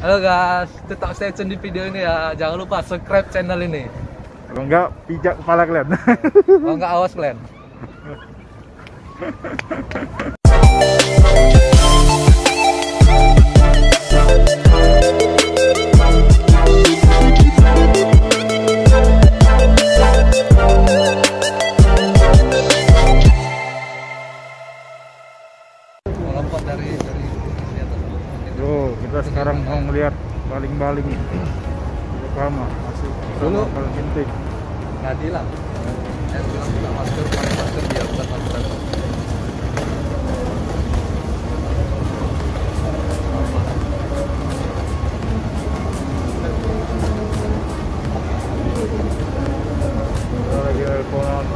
Halo guys, tetap stay tune di video ini ya. Jangan lupa subscribe channel ini. Kalau enggak, pijak kepala kalian. Kalau enggak, awas kalian. Lompat dari atas. Tuh, kita sekarang mau melihat baling-baling Yokohama masih Dulu. paling penting. Tadi lah. Saya bilang buka masker, pakai masker biar bukan masker. Kita lagi teleponan.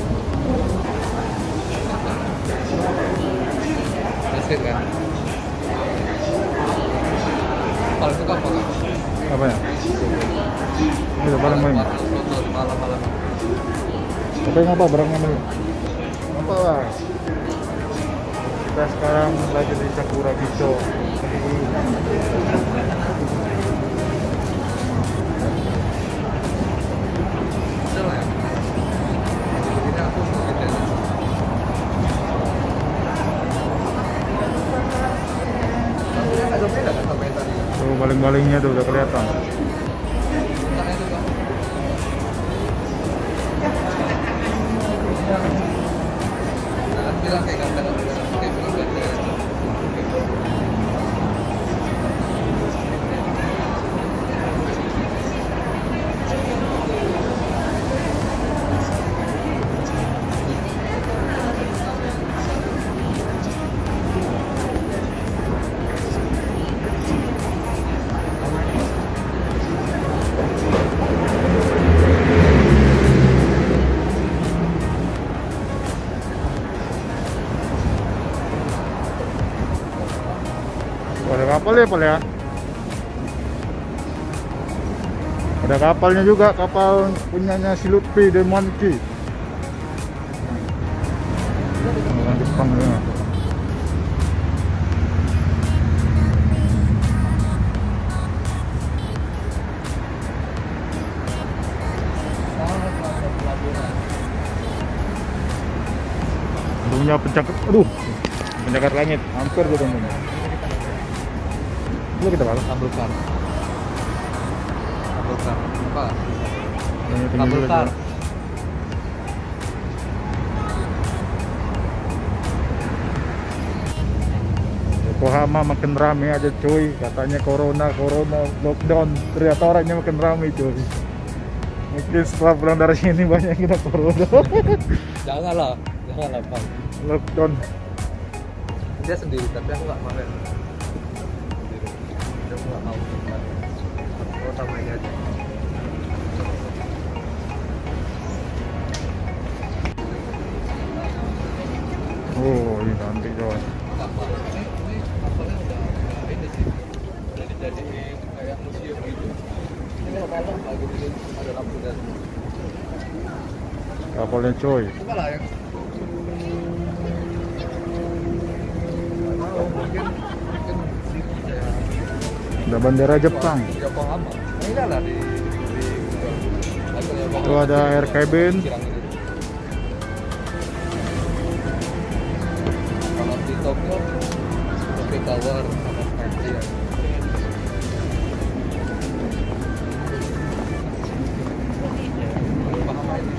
Mesin kan. Paling suka apa kan? Apa ya? Ini baling-baling. Malam-malam. Tapi ngapa barangnya ini? Ngapa lah? Kita sekarang lagi di Sakura Gicho. Betul ya? Ini aku gitu ya. Tapi dia nggak jauh beda kan sama yang tadi. Tuh baling-balingnya tuh udah kelihatan. Bentarnya itu kan. Nah, bilang kayak gambar kayak film gambar. Ada kapal ya, Pal ya? Ada kapalnya juga, kapal punyanya si Lutfi The Monkey. Orang Jepang ya. Punya pencakar, aduh, pencakar langit, hampir gue temunya. Lu kita balik. Kabel kar. Apa? Tinggi Kabel juga kar. dia. Yokohama makin rame aja cuy, katanya corona lockdown, ternyata orangnya makin rame cuy. Mungkin setelah pulang dari sini banyak yang kena corona. Janganlah, Bang. Lockdown. Dia sendiri, tapi aku nggak mau. Aku nggak mau. Oh, sama ini aja. Oh, ini cantik coy. Ini kapalnya udah ini sih. Udah dijadiin kayak museum gitu. Ini kalau malam lagi ada lampu dan Kapalnya coy. coba lah yang mungkin ya Ada bendera Jepang. Yokohama. Ini lah di Itu ada air cabin. Kalau di Tokyo Tower sama Skytree ya. Yokohama ini.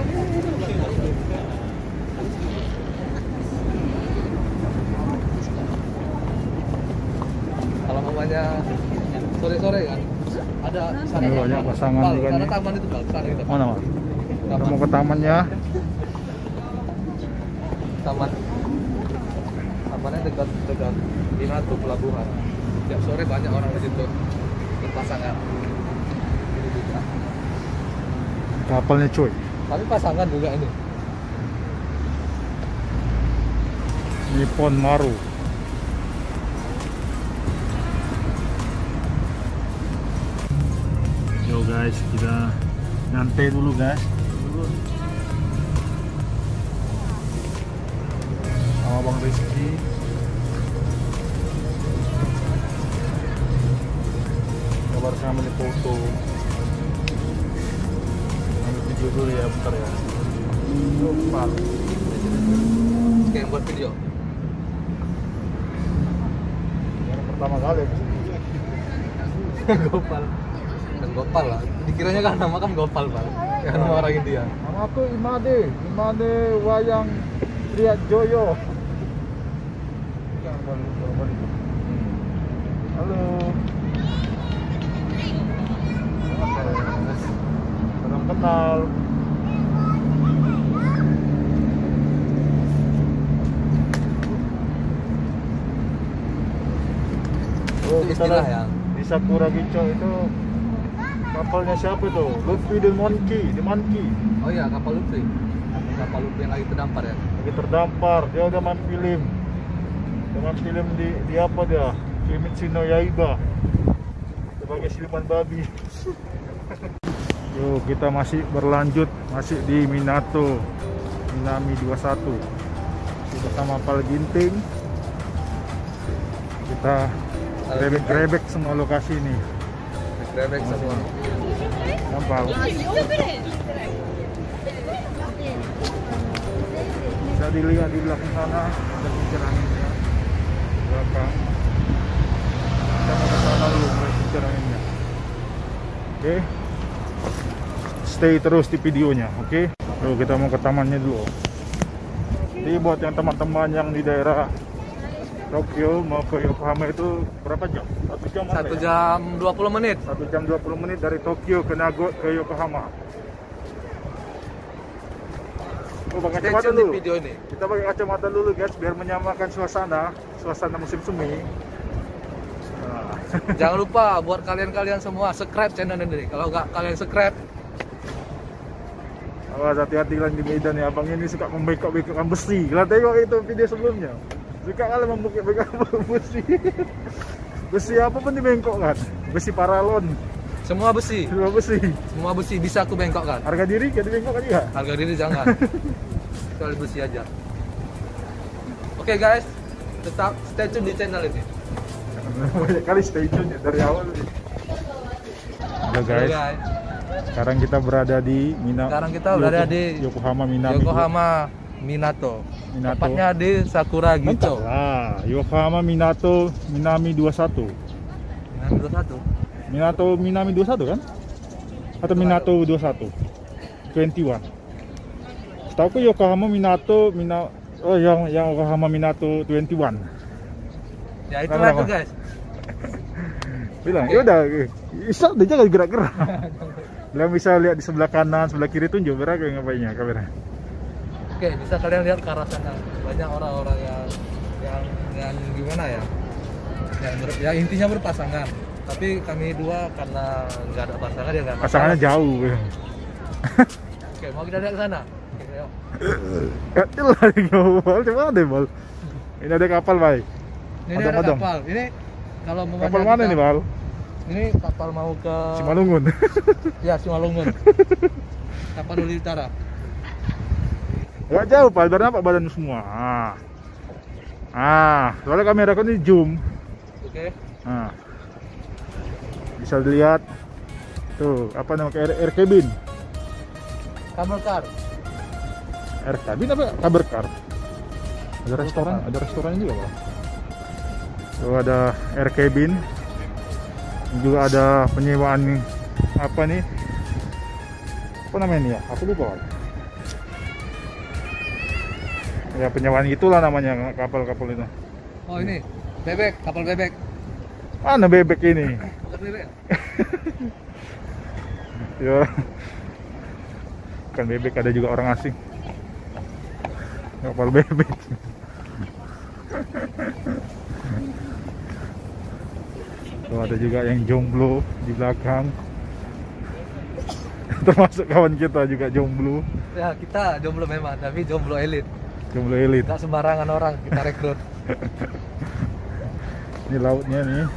Kalau mamanya sore-sore kan ada sana Ini banyak taman. pasangan Bal, juga sana nih. taman itu Bal, sana gitu. Mana Mas? Kita mau ke tamannya. Tamannya dekat Minato pelabuhan. Tiap sore banyak orang di situ berpasangan. Ini juga. Kapalnya coy. Tapi pasangan juga ini. Nippon Maru. Yo guys, kita nyantai dulu guys. Sama Bang Rizky. Ambil foto. Ambil video dulu ya, bentar ya. Gopal. Kayak buat video. Yang pertama kali. Gopal. Kan Gopal lah. Dikiranya kan nama kan Gopal, Pak. Ya nama orang India. Nama aku Imade Wayang Triatjoyo. Halo. Salam kenal. Oh, Itu kita istilah lihat ya. di Sakura Gicho itu kapalnya siapa tuh? Luffy the Monkey. Oh iya, kapal Luffy. Kapal Luffy yang lagi terdampar ya. Lagi terdampar. Dia udah main film. Dia main film di apa dia? Kimetsu no Yaiba. Sebagai siluman babi. Yuk, kita masih berlanjut, masih di Minato Minami 21. Masih bersama Pal Ginting. Kita grebek semua lokasi ini. Grebek semua. Gampang. Bisa dilihat di belakang sana ada kincir anginnya. Belakang. Kita mau ke sana dulu melihat kincir anginnya. Oke. Stay terus di videonya, oke? Yuk kita mau ke tamannya dulu. Jadi buat yang teman-teman yang di daerah Tokyo mau ke Yokohama itu berapa jam? 1 jam? 1 jam 20 menit. 1 jam 20 menit dari Tokyo ke Yokohama. Oh, pakai Stay kacamata tune di dulu. video ini. Kita pakai kacamata dulu guys biar menyamakan suasana musim semi. Nah. Jangan lupa buat kalian-kalian semua subscribe channel ini. Kalau nggak kalian subscribe, Awas hati-hati lah di Medan ya, abang ini suka membekok-bekokkan besi. Kalian tengok itu video sebelumnya. Suka kali membekok-bekokkan besi. Besi apa pun dibengkokkan. Besi paralon. semua besi. Semua besi. Semua besi bisa aku bengkokkan. Harga diri kayak dibengkokkan juga. Harga diri jangan. Kecuali besi aja. Oke guys, tetap stay tune di channel ini. Banyak kali stay tune ya dari awal. Halo guys. Sekarang kita berada di Yokohama Minami. Yokohama Minato. Tepatnya di Sakura Gicho. Ah, Yokohama Minato Minami 21. Minami 21. Minato Minami 21 kan? Atau Minato 21? 21. Setahu Yokohama Minato oh yang Yokohama Minato 21. Ya itu lah guys. Bilang, ya udah, bisa dia jangan gerak-gerak. Bilang bisa lihat di sebelah kanan, sebelah kiri tunjuk berapa ngapainnya kamera. Oke, bisa kalian lihat ke arah sana. Banyak orang-orang yang gimana ya? Ya intinya berpasangan. Tapi kami dua karena nggak ada pasangan ya nggak. Pasangannya jauh. Oke, mau kita lihat ke sana. Oke, ayo. Kecil lah di kapal, cuma ada bal. Ini ada kapal baik. Ini ada kapal. Ini kalau kapal mana nih bal? Ini kapal mau ke Simalungun. Ya, Simalungun. Kapal Luli Utara. Gak jauh pak, biar nampak badan semua. Soalnya kamera kan ini zoom. Oke. Nah, bisa dilihat tuh apa namanya air cabin. Kabel car. Air cabin apa kabar car? Ada restoran juga pak. Tuh ada air cabin. Juga ada penyewaan apa nih? Apa namanya ini ya? Aku lupa. Ya penyewaan itulah namanya kapal-kapal itu. Oh ini bebek, kapal bebek. Mana bebek ini? Bukan bebek. Ya. Bukan bebek, ada juga orang asing. Kapal bebek. Tuh ada juga yang jomblo di belakang. Termasuk kawan kita juga jomblo. Ya kita jomblo memang, tapi jomblo elit. Jomblo elit. Nggak sembarangan orang kita rekrut. Ini lautnya nih.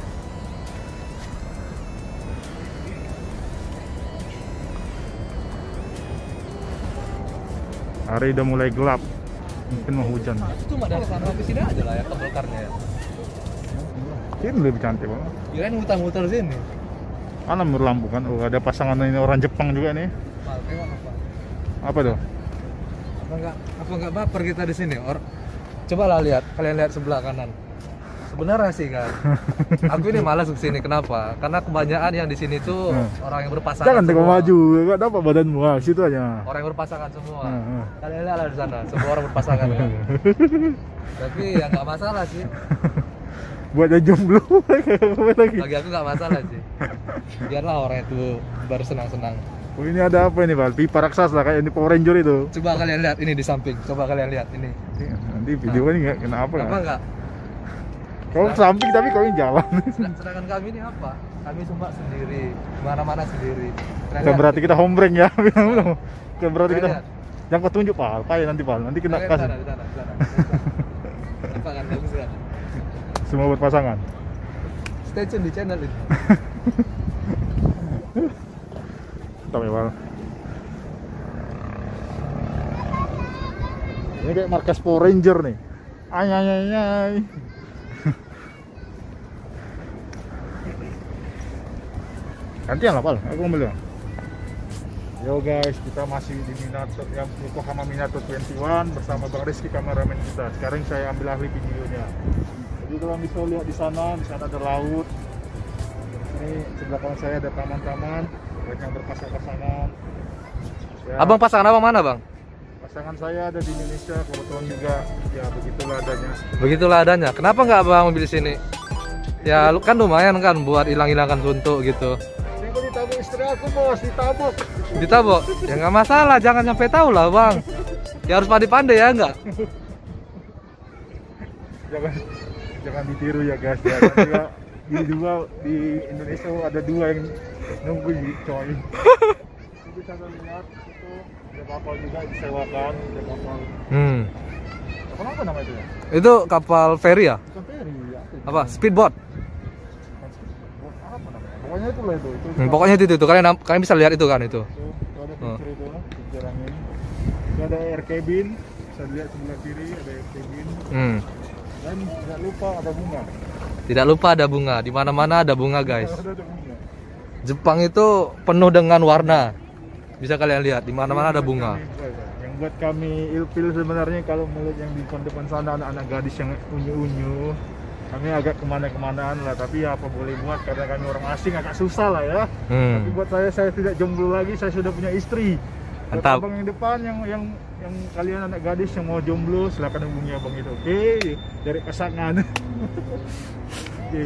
Hari udah mulai gelap. Mungkin mau hujan. Cuma dari sana ke sini aja lah ya kabel karnya ya. Ini lebih cantik banget. Kirain muter-muter sini. Mana berlampu kan? Oh, ada pasangan ini orang Jepang juga nih. Mal, tengok apa? Apa tuh? Apa nggak baper kita di sini? Coba lah lihat, kalian lihat sebelah kanan. Sebenarnya sih kan, aku ini malas ke sini. Kenapa? Karena kebanyakan yang di sini tuh orang yang berpasangan. Jangan tengok semua. maju, nggak dapat badanmu. Situ aja. Orang yang berpasangan semua. Kalian lihat lah di sana, semua orang berpasangan. Kan? Tapi ya nggak masalah sih. Buat dia jomblo lagi. Bagi aku nggak masalah sih. Biarlah orang itu baru senang-senang. Oh, ini ada apa ini, Bal? Pipa raksasa kayak ini Power Ranger itu. Coba kalian lihat ini di samping. Coba kalian lihat ini. Nanti video ini nggak kenapa? Apa enggak? Kau samping tapi kau yang jalan. Sedangkan kami ini apa? Kami cuma sendiri, mana-mana sendiri. Bukan berarti kita hombreng ya. Bukan berarti kita. Lihat. Jangan kau tunjuk, Pal. Payah nanti, Pal. Nanti kena Di kasih. sana, di sana. Apa kan bagus kan? Semua berpasangan. Stay tune di channel itu. Tapi, Pal. Ini kayak markas Power Ranger nih. Ay. Gantian lah, Pal. Aku ambil ya. Yo guys, kita masih di Minato, yang Yokohama Minato 21 bersama Bang Rizky kameramen kita. Sekarang saya ambil ahli videonya. Jadi kalau bisa lihat di sana ada laut. Ini sebelah kanan saya ada taman-taman, banyak berpasang-pasangan. Ya, Abang pasangan abang mana, Bang? pasangan saya ada di Indonesia, kebetulan juga ya begitulah adanya. Begitulah adanya. Kenapa nggak Abang ambil di sini? Ya, lu kan lumayan kan buat hilang-hilangkan suntuk gitu. Ini kok ditabuk istri aku, Bos, ditabuk. Ditabok? Ya nggak masalah, jangan sampai tahu lah, Bang. Ya harus pandai-pandai ya enggak? Jangan ditiru ya guys ya. Juga di Indonesia ada dua yang nunggu coy. Bisa lihat itu ada kapal juga disewakan, ada kapal. Apa nama itu ya? Itu kapal feri ya? Bukan ferry ya. Apa? Speedboat? Apa namanya? Pokoknya itulah itu. Pokoknya itu kalian bisa lihat itu kan itu. Itu ada picture itu, picture angin. Itu ada air cabin, bisa dilihat sebelah kiri ada air cabin. Dan tidak lupa ada bunga. Tidak lupa ada bunga. Di mana-mana ada bunga, guys. Ada bunga. Jepang itu penuh dengan warna. Bisa kalian lihat di mana-mana ada bunga. Yang buat kami ilfil sebenarnya kalau melihat yang di depan sana anak-anak gadis yang unyu-unyu, kami agak kemana-kemanaan lah. Tapi ya apa boleh buat, karena kami orang asing agak susah lah ya. Tapi buat saya tidak jomblo lagi, saya sudah punya istri. Buat Mantap. abang yang depan yang kalian anak gadis yang mau jomblo, silakan hubungi abang itu. Oke, dari pasangan. Oke.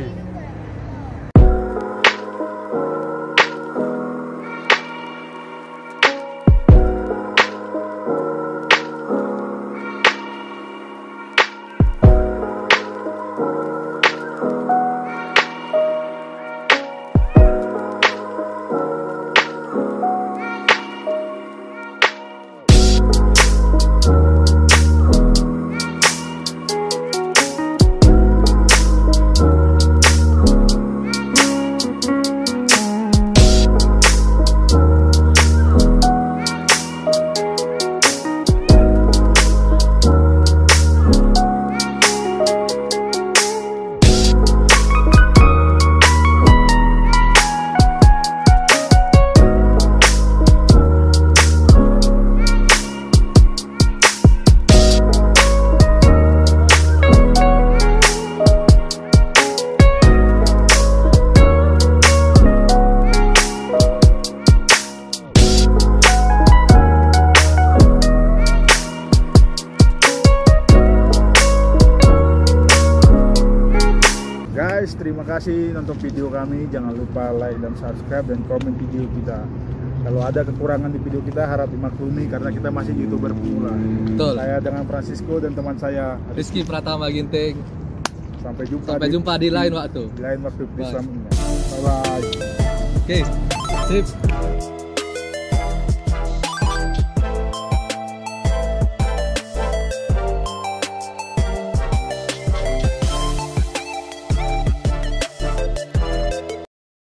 Terima kasih nonton video kami. Jangan lupa like dan subscribe dan komen video kita. Kalau ada kekurangan di video kita harap dimaklumi karena kita masih YouTuber pemula. Betul. Saya dengan Francisco dan teman saya Rizky Pratama Ginting. Sampai Sampai jumpa di lain waktu. Di lain waktu Bye. selanjutnya. Bye bye. Oke. Sip.